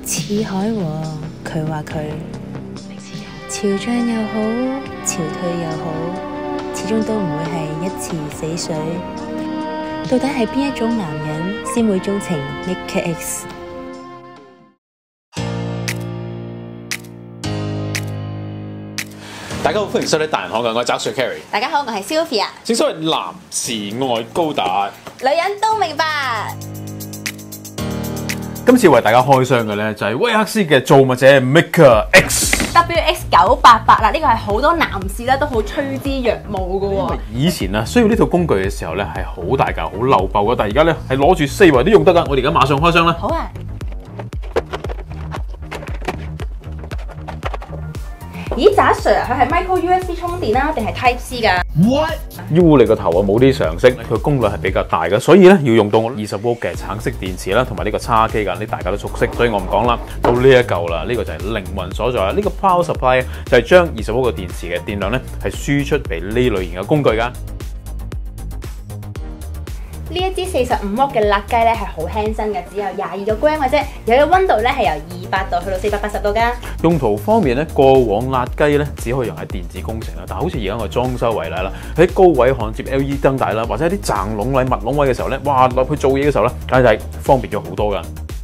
似海和佢話佢潮漲又好，潮退又好，始終都唔會係一池死水。到底係邊一種男人先會鍾情 Mika X？ 大家好，歡迎收睇大人學嘅，我係澤 Sir Carry。 大家好，我係 Sylvia。 正所謂男士愛高達， 女人都明白。 今次為大家開箱嘅咧就係威克斯嘅造物者 Mika X。WX988 啦，呢個係好多男士咧都好趨之若鶩嘅喎。 以前啊需要呢套工具嘅時候咧係好大嚿、好漏爆嘅，但係而家咧係攞住四圍都用得噶。我哋而家馬上開箱啦。 好啊。咦，澤 Sir 佢係 Micro USB 充電啦，定係 Type C 㗎 ？What？ U 你個頭啊冇啲常識，佢功率係比較大嘅，所以咧要用到我20V嘅橙色電池啦，同埋呢個叉機㗎，呢大家都熟悉，所以我唔講啦。到呢一嚿啦，呢個就係靈魂所在啦。呢個 Power Supply 就係將20V嘅電池嘅電量咧係輸出俾呢類型嘅工具㗎。 呢一支45W嘅辣雞咧係好輕身嘅，只有22個 gram 嘅啫，有嘅溫度咧係由200度去到480度㗎。 用途方面咧，過往辣雞咧只可以用喺電子工程啦，但係好似而家我裝修為例啦，喺高位焊接 LED 燈帶啦，或者一啲掙籠位、密籠位嘅時候咧，哇落去做嘢嘅時候咧，簡直係方便咗好多㗎。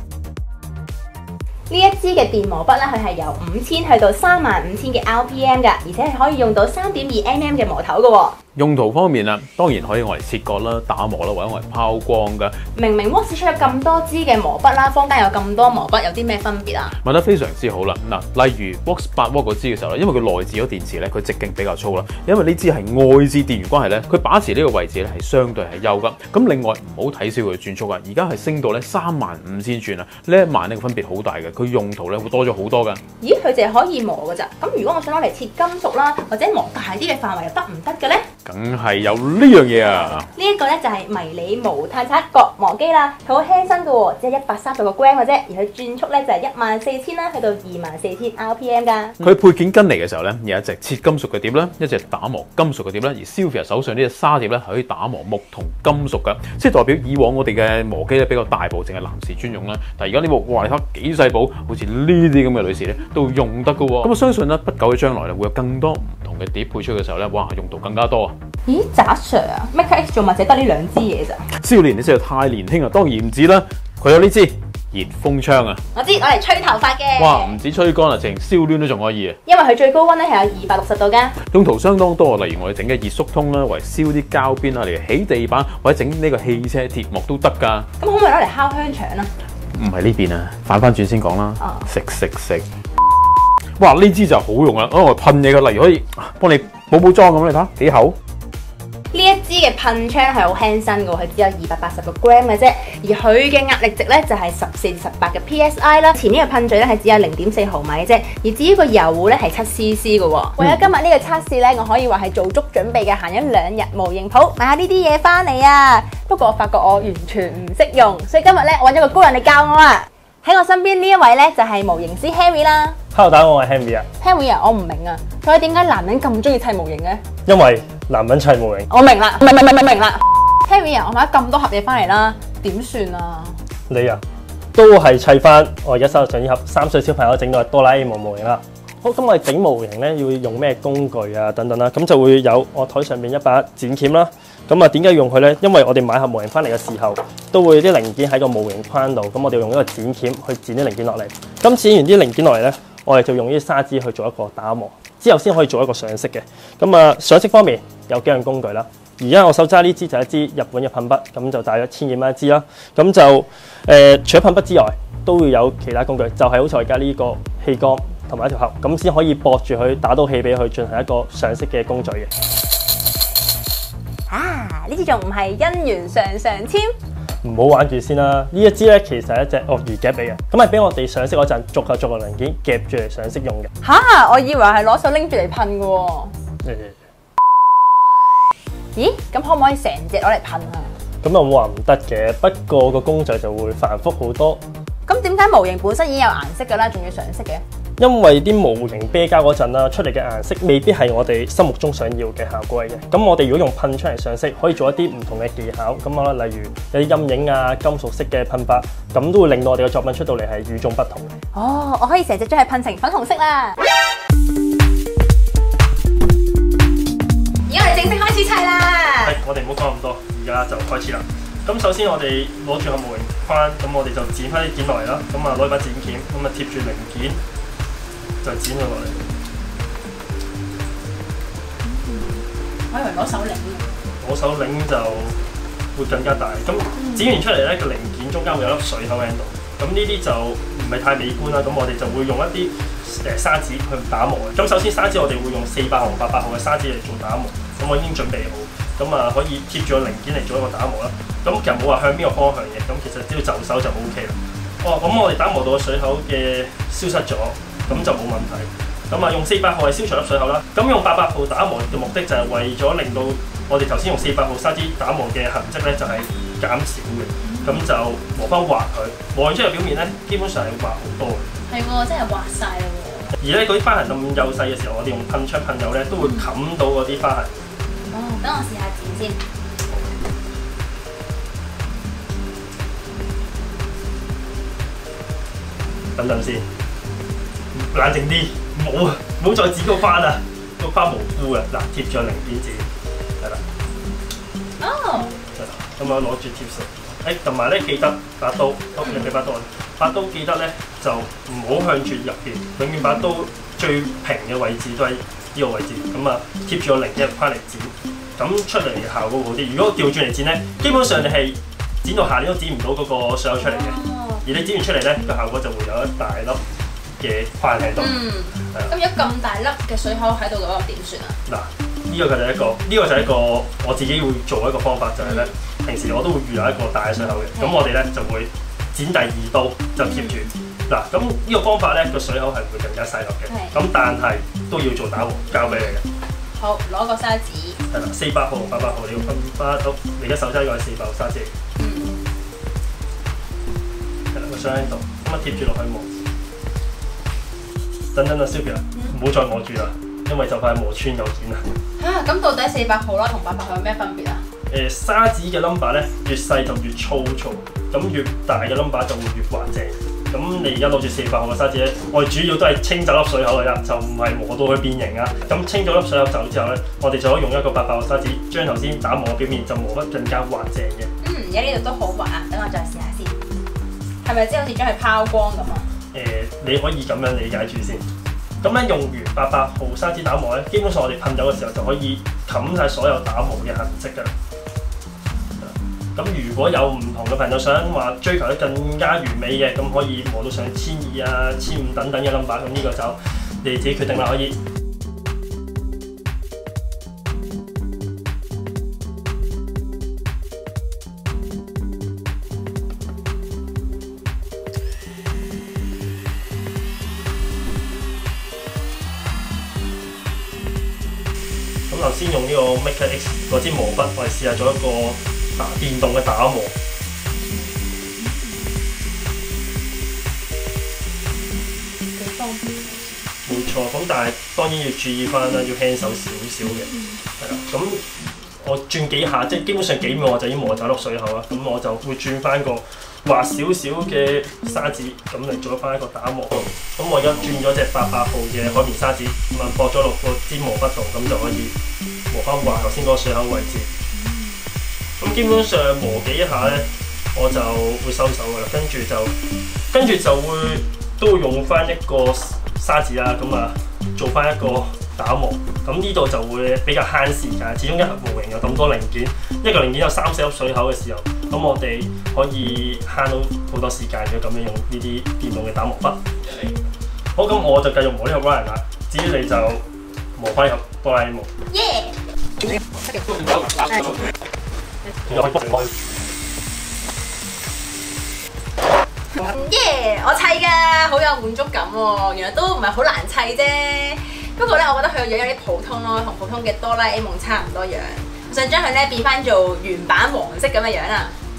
呢一支嘅電磨筆咧，佢係由5000去到35000嘅 RPM 㗎，而且係可以用到3.2mm 嘅磨頭㗎喎。 用途方面啊，當然可以用嚟切割啦、打磨啦，或者用嚟拋光㗎。 明明 Wox 出咗咁多支嘅磨筆啦，坊間有咁多磨筆，有啲咩分別啊？ 問得非常之好啦！嗱，例如 Wox 8W 嗰支嘅時候咧，因為佢內置咗電池咧，佢直徑比較粗啦。因為呢支係外置電源關係咧，佢把持呢個位置咧係相對係優㗎。咁另外唔好睇小佢轉速啊！而家係升到咧35000轉啊！呢1萬呢個分別好大嘅，佢用途咧會多咗好多㗎。 咦，佢淨係可以磨㗎咋？咁如果我想攞嚟切金屬啦，或者磨大啲嘅範圍又得唔得嘅咧？ 梗係有呢樣嘢啊！ 呢一個咧就係迷你無碳刷角磨機啦，佢好輕身嘅喎，只係130個 gram 嘅啫，而佢轉速咧就係14000啦，去到24000 RPM 㗎。佢配件跟嚟嘅時候咧，有一隻切金屬嘅碟啦，一隻打磨金屬嘅碟啦，而 Sylvia 手上呢隻沙碟咧係可以打磨木同金屬㗎，即係代表以往我哋嘅磨機咧比較大部，淨係男士專用啦。但係而家呢部哇，你睇幾細部，好似呢啲咁嘅女士咧都用得㗎喎。咁我相信咧，不久嘅將來咧會有更多唔同嘅碟配出嘅時候咧，哇，用途更加多啊！ 咦，澤 Sir 啊 ，Mika X 造物者得呢2支嘢咋？ 少年你真係太年輕啊！當然唔止啦，佢有呢支熱風槍啊！ 我知，攞嚟吹頭髮嘅。 哇，唔止吹乾啊，淨燒攣都仲可以啊！ 因為佢最高溫咧係有260度㗎。 用途相當多，例如我哋整嘅熱縮通啦，為燒啲膠邊啊，嚟起地板或者整呢個汽車鐵幕都得㗎。 咁可唔可以攞嚟烤香腸啊？ 唔係呢邊啊，反翻轉先講啦。食。哇！呢支就好用啦，我噴嘢嘅，例如可以幫你補妝咁，你睇下幾厚。 呢一支嘅噴槍係好輕身嘅喎，佢只有280個 gram 嘅啫，而佢嘅壓力值咧就係14至18嘅 PSI 啦。前面嘅噴嘴咧係只有0.4毫米嘅啫，而至於個油壺咧係7cc 嘅喎。為咗今日呢個測試咧，我可以話係做足準備嘅，行咗2日模型鋪買下呢啲嘢翻嚟啊。不過我發覺我完全唔識用，所以今日咧我揾咗個高人嚟教我啊。喺我身邊呢一位咧就係模型師 Henry 啦。 Hello， 大家好，我係 Henry 啊。 Henry 啊，我唔明啊，所以點解男人咁中意砌模型嘅？ 因為男人砌模型。 我明啦，明啦。Henry 啊，我買咗咁多盒嘢翻嚟啦，點算啊？ 你啊，都係砌翻我而家手上呢盒3歲小朋友整到嘅哆啦 A 夢模型啦。好，咁我哋整模型咧要用咩工具啊等等啦，咁就會有我台上面一把剪鉗啦。咁啊，點解要用佢咧？因為我哋買盒模型翻嚟嘅時候，都會有啲零件喺個模型框度，咁我哋用一個剪鉗去剪啲零件落嚟。咁剪完啲零件落嚟咧，我哋就用呢啲砂紙去做一個打磨，之後先可以做一個上色嘅。咁啊，上色方面有幾樣工具啦。而家我手揸呢支就係一支日本嘅噴筆，咁就大約1000幾蚊一支啦。咁就除咗噴筆之外，都會有其他工具，就係好似我而家呢個氣缸同埋一條盒，咁先可以駁住佢打到氣俾佢進行一個上色嘅工序嘅。 啊！呢支仲唔係姻緣上籤？ 唔好玩住先啦！呢一支咧其實係一隻鱷魚夾嚟嘅，咁係俾我哋上色嗰陣逐個零件夾住嚟上色用嘅。 吓！我以為係攞手拎住嚟噴嘅喎。咦？咁可唔可以成隻攞嚟噴啊？ 咁又冇話唔得嘅，不過個工序就會繁複好多。 咁點解模型本身已經有顏色㗎啦，仲要上色嘅？ 因為啲模型啤膠嗰陣啦，出嚟嘅顏色未必係我哋心目中想要嘅效果嚟嘅。咁我哋如果用噴出嚟上色，可以做一啲唔同嘅技巧。咁啊，例如有啲陰影啊、金屬色嘅噴發，咁都會令到我哋嘅作品出到嚟係與眾不同嘅。 哦，我可以成隻將佢噴成粉紅色啦！而家我哋正式開始砌啦！ 係，我哋唔好講咁多，而家就開始啦。咁首先我哋攞住個模型框，咁我哋就剪翻啲件落嚟啦。咁啊攞把剪鉗，咁啊貼住零件，就剪佢落嚟。 我以為攞手擰， 攞手擰就會更加大。咁剪完出嚟咧，個零件中間會有粒水口喺度。咁呢啲就唔係太美觀啦。咁我哋就會用一啲砂紙去打磨嘅。咁首先砂紙我哋會用400毫、800毫嘅砂紙嚟做打磨。咁我已經準備好。咁啊可以貼住個零件嚟做一個打磨啦。咁其實冇話向邊個方向嘅，咁其實只要就手就 O K 啦。哦，咁我哋打磨到個水口嘅消失咗，咁就冇問題。咁啊用400毫係消除粒水口啦。咁用800毫打磨嘅目的就係為咗令到我哋頭先用400毫砂紙打磨嘅痕跡咧就係減少嘅。咁就磨翻滑佢，磨完出嚟表面咧基本上係滑好多嘅。 係喎，真係滑晒啦喎！ 而咧嗰啲花痕咁幼細嘅時候，我哋用噴槍噴油咧都會冚到嗰啲花痕。 哦，等我試下剪先。 等陣先，冷靜啲，唔好再剪個花啦，個花無辜嘅。嗱，貼住個零件剪，係啦。 哦。 係啦，咁我攞住貼實。同埋咧記得把刀，用幾把刀？把刀記得咧就唔好向住入邊，永遠把刀最平嘅位置都係呢個位置。咁啊，貼住個零件翻嚟剪，咁出嚟嘅效果好啲。如果調轉嚟剪咧，基本上你係剪到下年都剪唔到嗰個水口出嚟嘅。而你剪完出嚟咧，個效果就會有一大粒嘅花喺度。 咁有咁大粒嘅水口喺度嘅話，點算啊？ 嗱，呢個就係一個我自己會做一個方法，就係咧，平時我都會預留一個大嘅水口嘅。咁我哋咧就會剪第二刀就貼住。嗱，咁呢個方法咧個水口係會更加細粒嘅。咁但係都要做打磨，交俾你嘅。 好，攞個砂紙。 係啦，400毫、800毫你要分花刀。你而家手揸個係400毫砂紙。上喺度，咁啊貼住落去磨。等等啊 Sylvia，唔好再磨住啦，因為就快磨穿有件啦。 嚇，咁到底400毫啦同800毫有咩分別啊？ 砂紙嘅 number 咧越細就越粗糙，咁越大嘅 number 就會越滑淨。咁你而家攞住400毫嘅砂紙咧，我哋主要都係清走粒水口嘅啫，就唔係磨到佢變形啊。咁清咗粒水口走之後咧，我哋就可以用一個800毫砂紙將頭先打磨嘅表面就磨得更加滑淨嘅。 而家呢度都好滑啊，等我再試下先。係咪即係好似將佢拋光咁啊？ 你可以咁樣理解住先。咁咧用完800毫砂紙打磨咧，基本上我哋噴油嘅時候就可以冚晒所有打磨嘅痕跡㗎啦。咁如果有唔同嘅朋友想話追求得更加完美嘅，咁可以磨到上1200啊、1500等等嘅 number， 咁呢個就你自己決定啦，可以。咁頭先用呢個 Maker X 嗰支磨筆，我哋試下做一個電動嘅打磨。 幾方便。 冇錯，咁但係當然要注意翻啦，要輕手少少嘅。係啦，咁我轉幾下，即係基本上幾秒我就已經磨走粒水口啦。咁我就會轉翻個滑少少嘅砂紙，咁嚟做翻一個打磨。咁我而家轉咗隻800毫嘅海綿砂紙，咁啊駁咗落個支磨筆度，咁就可以磨翻滑頭先嗰個水口位置。咁基本上磨幾下咧，我就會收手噶啦。跟住就會都會用翻一個砂紙啦，咁啊做翻一個打磨。咁呢度就會比較慳時間，始終一盒模型有咁多零件，一個零件有3-4粒水口嘅時候，咁我哋可以慳到好多時間嘅。咁樣用呢啲電動嘅打磨筆。好，咁我就繼續磨呢個 Ryan 啦。至於你就磨翻入哆啦 A 夢。 我砌㗎，好有滿足感喎！原來都唔係好難砌啫。不過咧，我覺得佢個樣有啲普通咯，同普通嘅哆啦 A 夢差唔多樣。我想將佢咧變翻做原版黃色咁嘅樣啊！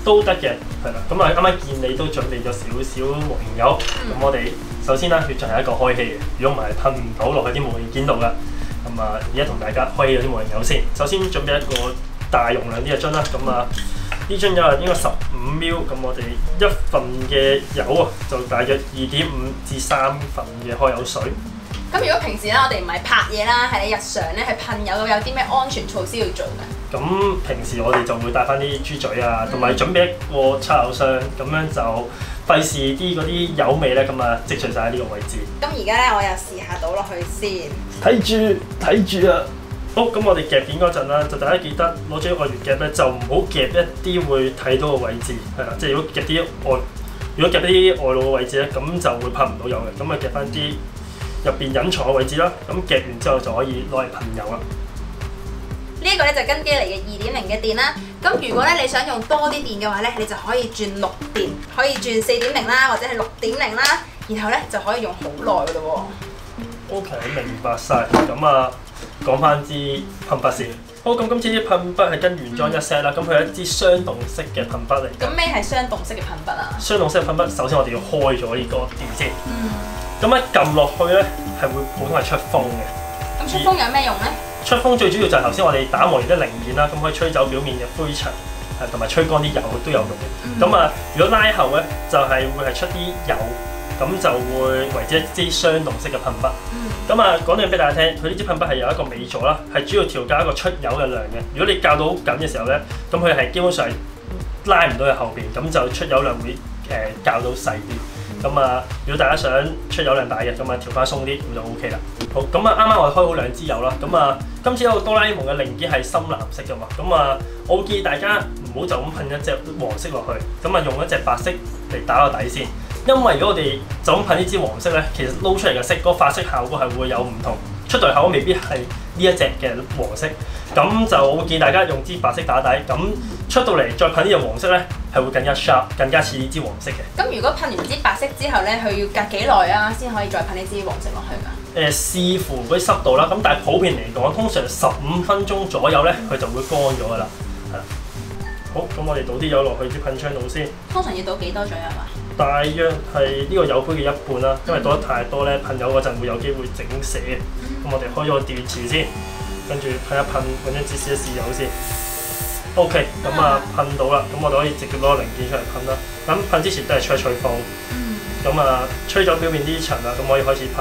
都得嘅，係啦。咁啊，啱啱見你都準備咗少少模型油，咁我哋首先啦，要進行一個開氣嘅，如果唔係噴唔到落去啲模型件度㗎。咁啊，而家同大家開咗啲模型油先。首先準備一個大容量啲嘅樽啦，咁啊呢樽油啊應該15ml，咁我哋一份嘅油啊就大約2.5至3份嘅開油水。 咁如果平時咧，我哋唔係拍嘢啦，係你日常咧去噴油，有啲咩安全措施要做嘅？ 咁平時我哋就會帶翻啲豬嘴啊，同埋準備一個叉油箱，咁樣就費事啲嗰啲油味咧，咁啊積聚晒喺呢個位置。 咁而家咧，我又試下倒落去先。 睇住啊！好，咁我哋夾片嗰陣啦，就大家記得攞住外圓夾咧，就唔好夾一啲會睇到嘅位置，係啦，即係如果夾啲外露嘅位置咧，咁就會噴唔到油嘅。咁啊夾翻啲入邊隱藏嘅位置啦，咁夾完之後就可以攞嚟噴油啦。 呢一個咧就跟機嚟嘅2.0嘅電啦。咁如果咧你想用多啲電嘅話咧，你就可以轉6電，可以轉4.0啦，或者係6.0啦，然後咧就可以用好耐噶咯喎。 OK， 明白晒。咁啊，講翻支噴筆先。好，咁今次啲噴筆係跟原裝一 set 啦，咁佢係一支雙動式嘅噴筆嚟。 咁咩係雙動式嘅噴筆啊？ 雙動式嘅噴筆，首先我哋要開咗呢個電先。咁一撳落去咧，係會普通係出風嘅。 咁出風有咩用咧？ 出風最主要就係頭先我哋打磨完啲零件啦，咁可以吹走表面嘅灰塵，同埋吹乾啲油都有用嘅。咁啊，如果拉後咧，就係會係出啲油，咁就會為之一支雙動式嘅噴筆。咁啊，講樣俾大家聽，佢呢支噴筆係有一個尾座啦，係主要調校一個出油嘅量嘅。如果你校到好緊嘅時候咧，咁佢係基本上拉唔到去後邊，咁就出油量會校到細啲。咁啊，如果大家想出油量大嘅，咁啊調翻鬆啲，咁就 OK 啦。好，咁啊啱啱我哋開好2支油啦，咁啊今次有個哆啦 A 夢嘅零件係深藍色嘅嘛，咁啊我會建議大家唔好就咁噴一隻黃色落去，咁啊用一隻白色嚟打個底先。因為如果我哋就咁噴呢支黃色咧，其實撈出嚟嘅色嗰個發色效果係會有唔同，出到嚟效果未必係呢一隻嘅黃色。咁就我會建議大家用支白色打底，咁出到嚟再噴呢隻黃色咧，係會更加 sharp， 更加似呢支黃色嘅。 咁如果噴完支白色之後咧，佢要隔幾耐啊，先可以再噴呢支黃色落去㗎？ 視乎嗰啲濕度啦，咁但係普遍嚟講，通常15分鐘左右咧，佢就會乾咗㗎啦。係啦。好，咁我哋倒啲油落去支噴槍度先。 通常要倒幾多左右啊？ 大約係呢個油杯嘅1半啦，因為倒得太多咧，噴油嗰陣會有機會整瀉。咁我哋開咗個電池先，跟住噴一噴，揾張紙試一試油先。OK， 咁啊噴到啦，咁我哋可以直接攞個零件出嚟噴啦。咁噴之前都係吹一吹風。咁啊吹走表面啲塵啦，咁可以開始噴。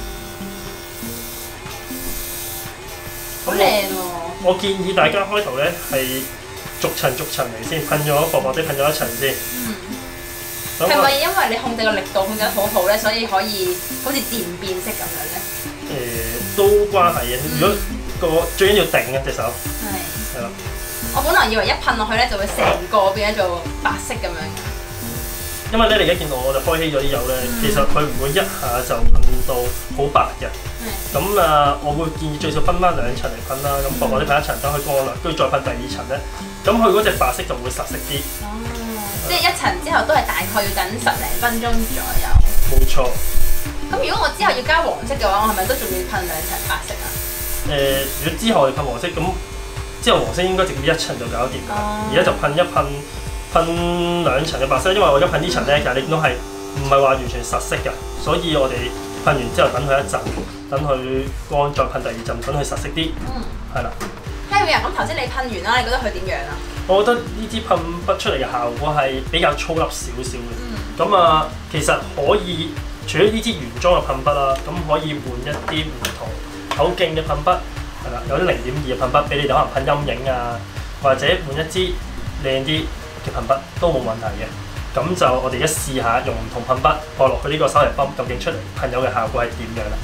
好靚喎！ 我建議大家開頭咧係逐層嚟先，噴咗薄薄啲噴咗一層先。 係咪因為你控制個力度控制得好好咧，所以可以好似漸變色咁樣咧？ 都關係嘅。如果個最緊要定嘅隻手。係啦。 我本來以為一噴落去咧就會成個變咗做白色咁樣。 因為咧，你而家見到我哋開稀咗啲油咧，其實佢唔會一下就噴到好白嘅。咁啊，我會建議最少分翻2層嚟噴啦。咁薄薄啲噴一層，等佢乾啦，跟住再噴第2層咧，咁佢嗰隻白色就會實色啲。 即係一層之後都係大概要等10零分鐘左右。 冇錯。 咁如果我之後要加黃色嘅話，我係咪都仲要噴2層白色啊？ 如果之後我哋噴黃色，咁之後黃色應該直接1層就搞掂㗎。而家就噴2層嘅白色，因為我而家噴呢層咧，其實你見到係唔係話完全實色㗎，所以我哋噴完之後等佢一陣，等佢乾，再噴第2陣，等佢實色啲。係啦。 Harry 啊，咁頭先你噴完啦，你覺得佢點樣啊？ 我覺得呢支噴筆出嚟嘅效果係比較粗粒少少嘅。咁啊，其實可以除咗呢支原裝嘅噴筆啦，咁可以換一啲唔同口徑嘅噴筆，係啦，有啲0.2嘅噴筆俾你哋可能噴陰影啊，或者換一支靚啲嘅噴筆都冇問題嘅。咁就我哋而家試下用唔同噴筆放落去呢個手提泵，究竟出嚟噴油嘅效果係點樣啦？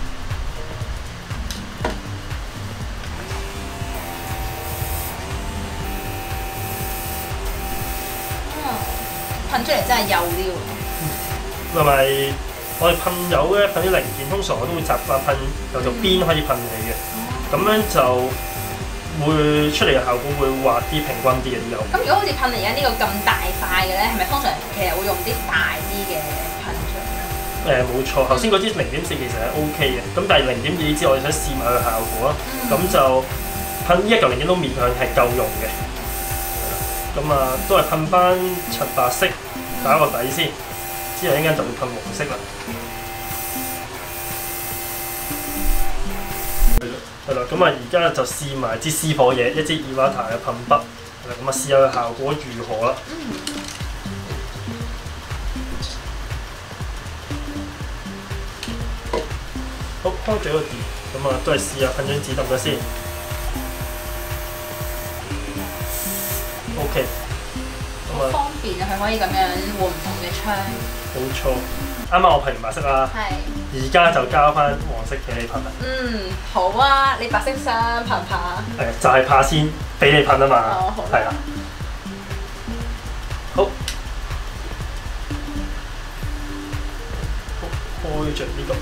噴出嚟真係幼啲喎。 同埋我哋噴油咧，噴啲零件，通常我都會習慣噴由條邊開始噴起嘅，咁樣就會出嚟嘅效果會滑啲、平均啲嘅啲油。 咁如果好似噴而家呢個咁大塊嘅咧，係咪通常其實會用啲大啲嘅噴出嚟咧？ 冇錯，頭先嗰支0.4其實係 OK 嘅，咁但係0.2之後我哋想試埋佢效果啦，咁就噴呢一嚿零件都勉強係夠用嘅。 咁啊都係噴翻陳白色打個底先，之後一陣間就會噴黃色啦。係啦，咁啊而家就試埋支私火嘢，一支 Iwata 嘅噴筆，係啦，咁啊試下效果如何啦。好，開咗個電，咁啊都係試下噴張紙揼咗先。OK， 咁啊方便啊，佢可以咁樣換唔同嘅槍。 冇錯，啱啱我噴完白色啦， 係。 而家就交翻黃色俾你噴啦。 好啊，你白色衫怕唔怕？ 就係怕先俾你噴啊嘛。 哦，好。 係啦。好，開着呢個。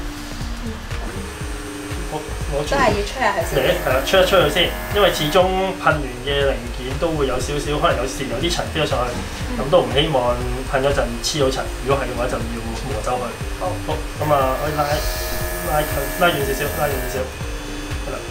我都係要吹下佢先。 係啦，吹一吹佢先，因為始終噴完嘅零件都會有少少，可能有時有啲塵飛咗上去，咁都唔希望噴咗陣黐到塵。如果係嘅話，就要磨走佢。好，咁啊，可以拉遠少少，拉遠少少，係啦。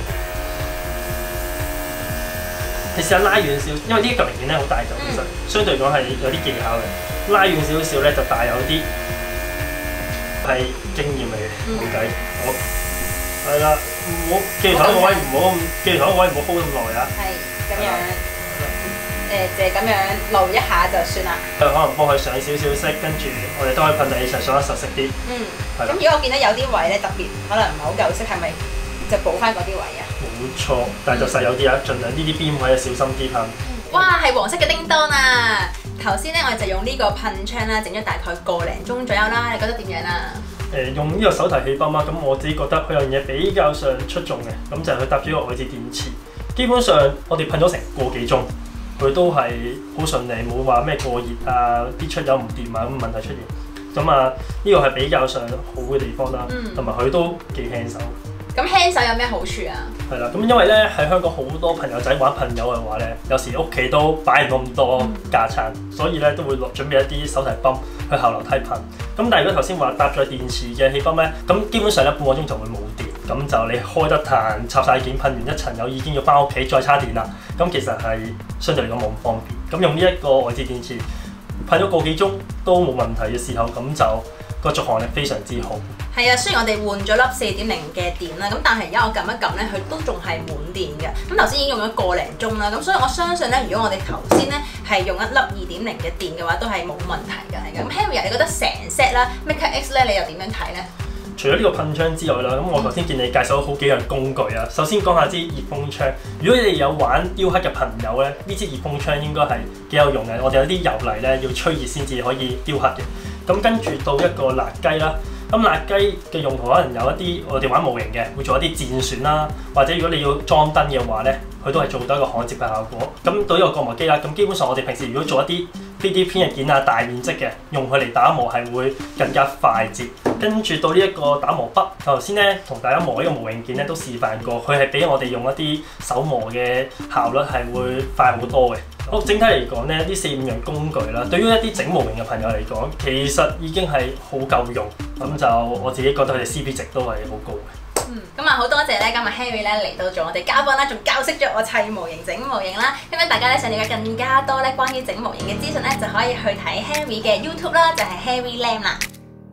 你試下拉遠少，因為呢一嚿零件咧好大嚿，其實相對嚟講係有啲技巧嘅。拉遠少少咧就大有啲係經驗嚟嘅，冇計。好。係啦，唔好記住頭個位，唔好記住頭個位，唔好 hold 咁耐啊。係咁樣， 就係咁樣露一下就算啦。 可能幫佢上少少色，跟住我哋都可以噴第二層上得實色啲。 咁如果我見到有啲位咧特別可能唔係好夠色，係咪就補翻嗰啲位啊？ 冇錯，但係就實有啲啊，盡量呢啲邊位小心啲噴。 哇，係黃色嘅叮當啊！頭先咧我哋就用呢個噴槍啦，整咗大概個零鐘左右啦，你覺得點樣啊？ 用呢個手提氣泵啊，咁我自己覺得佢有樣嘢比較上出眾嘅，咁就係佢搭住個外置電池。基本上我哋噴咗成個幾鐘，佢都係好順利，冇話咩過熱啊、啲出油唔掂啊咁問題出現。咁啊，呢個係比較上好嘅地方啦，同埋佢都幾輕手。 咁輕手有咩好處啊？ 係啦，咁因為咧喺香港好多朋友仔玩噴油嘅話咧，有時屋企都擺唔到咁多架撐，所以咧都會準備一啲手提泵去後樓梯噴。咁但係如果頭先話搭咗電池嘅氣泵咧，咁基本上咧半個鐘就會冇電，咁就你開得彈插晒件噴完一層油已經要翻屋企再叉電啦。咁其實係相對嚟講冇咁方便。咁用呢一個外置電池噴咗個幾鐘都冇問題嘅時候，咁就個續航力非常之好。 係啊，雖然我哋換咗粒4.0嘅電啦，咁但係而家我撳一撳咧，佢都仲係滿電嘅。咁頭先已經用咗個零鐘啦，咁所以我相信咧，如果我哋頭先咧係用一粒2.0嘅電嘅話，都係冇問題嘅。係咁 Henry，你覺得成 set 啦 Maker X 咧，你又點樣睇咧？ 除咗呢個噴槍之外啦，咁我頭先見你介紹咗好幾樣工具啊。首先講下支熱風槍，如果你哋有玩雕刻嘅朋友咧，呢支熱風槍應該係幾有用嘅。我哋有啲油泥咧要吹熱先至可以雕刻嘅。咁跟住到一個辣雞啦。咁辣雞嘅用途可能有一啲我哋玩模型嘅，會做一啲戰損啦，或者如果你要裝燈嘅話咧，佢都係做到一個焊接嘅效果。咁到呢個割磨機啦，咁基本上我哋平時如果做一啲 3D 編嘅件啊，大面積嘅，用佢嚟打磨係會更加快捷。跟住到呢一個打磨筆，頭先咧同大家磨呢個模型件咧都示範過，佢係比我哋用一啲手磨嘅效率係會快好多嘅。好，整體嚟講咧，呢4、5樣工具啦，對於一啲整模型嘅朋友嚟講，其實已經係好夠用。咁就我自己覺得佢哋 CP 值都係好高嘅。 咁啊好多謝咧，今日 Henry 咧嚟到做我哋嘉賓啦，仲教識咗我砌模型、整模型啦。咁樣大家咧想了解更加多咧關於整模型嘅資訊咧，就可以去睇 Henry 嘅 YouTube 啦，就係 Henry Lam 啦。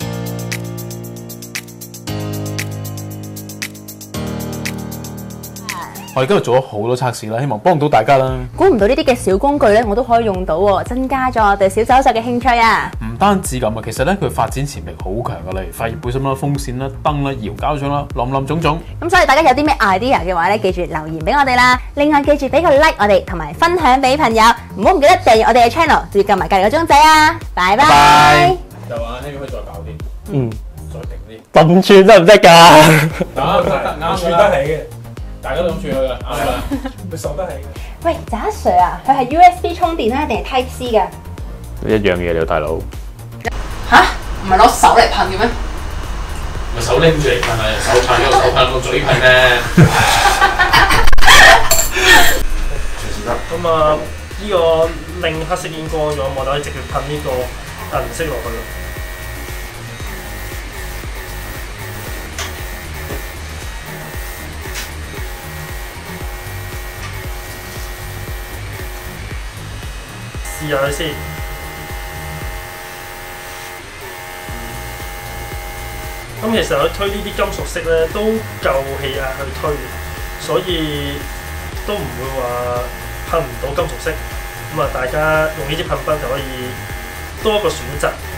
我哋今日做咗好多測試啦，希望幫到大家啦。 估唔到呢啲嘅小工具咧，我都可以用到喎，增加咗我對小手術嘅興趣啊！ 唔單止咁啊，其實咧佢發展潛力好強噶，例如發熱背心啦、風扇啦、燈啦、搖膠槍啦，林種種。 咁所以大家有啲咩 idea 嘅話咧，記住留言俾我哋啦。另外記住俾個 like 我哋，同埋分享俾朋友，唔好唔記得訂閱我哋嘅 channel，仲要撳埋隔離個鐘仔啊！拜拜。 就話呢個可以再搞啲，再定啲。 笨串得唔得㗎？ 啱串得起嘅。大家都咁轉去㗎，啱啦，佢受得起嘅。 喂，渣 Sir 啊，佢係 USB 充電咧，定係 Type C 㗎？ 一樣嘢嚟，大佬。 吓？唔係攞手嚟噴嘅咩？ 咪手拎住嚟噴啊！手噴個手噴個嘴噴咧。隨時得。 咁啊，呢個令黑色已經乾咗，我就可以直接噴呢個銀色落去咯。 試下佢先。咁其實佢推呢啲金屬色咧都夠氣壓去推，所以都唔會話噴唔到金屬色。咁啊，大家用呢支噴筆就可以多一個選擇。